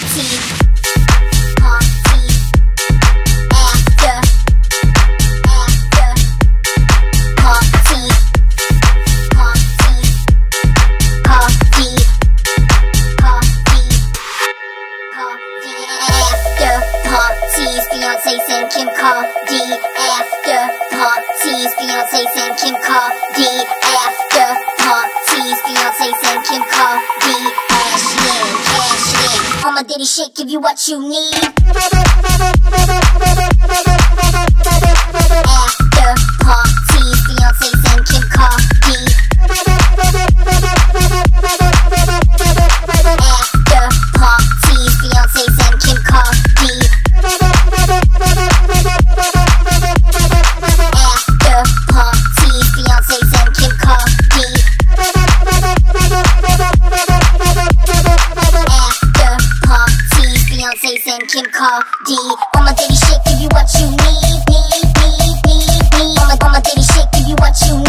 Beyonce's and Kim Cardi after parties. Beyonce's and Kim Cardi after parties. Beyonce's and Kim Cardi. Cash in, cash in. On my Diddy shit, give you what you need. After parties. Beyonce's and Kim Cardi. After parties. Beyonce's and Kim Cardi. Beyonce's and Kim Cardi. On my Diddy shit, give you what you need. On my Diddy shit, give you what you need.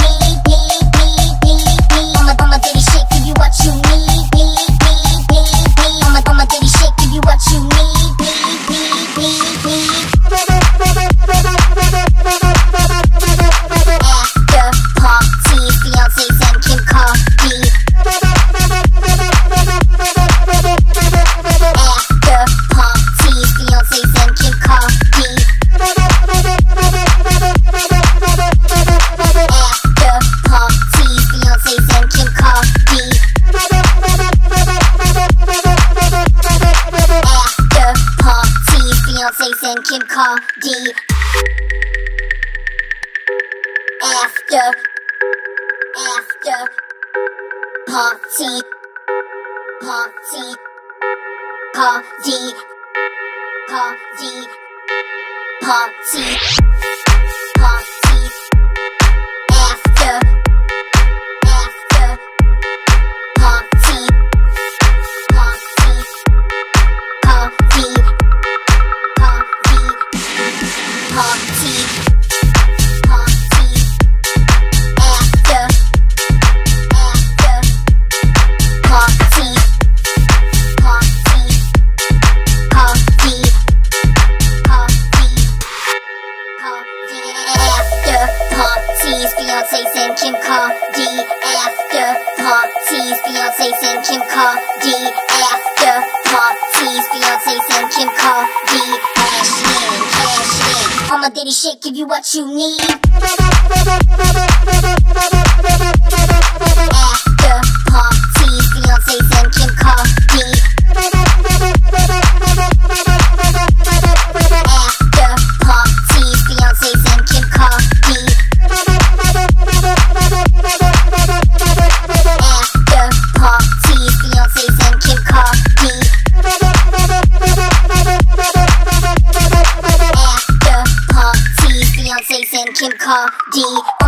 On my Diddy shit, give you what you need. On my Diddy shit, give you what you need. After parties, Beyonce's and Kim Cardi. Beyonce's and Kim Cardi. After party, Cardi, party, party, after party, Cardi. Party, party, after party, party, Cardi, after parties, Beyonce's and Kim Cardi. After parties, Beyonce's and Kim Cardi. After parties, Beyonce's and Kim Cardi. Cash in, cash in. On my Diddy shit, give you what you need. After parties, Beyonce's and Kim Cardi. After parties, Beyonce's and Kim Cardi. After parties, Beyonce's and Kim Cardi. Beyonce's and Kim Cardi.